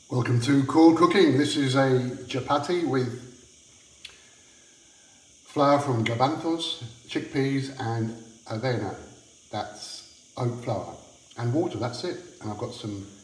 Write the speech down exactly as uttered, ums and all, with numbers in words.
Welcome to Cool Cooking. This is a chapati with flour from garbanzos, chickpeas and avena, that's oat flour, and water, that's it. And I've got some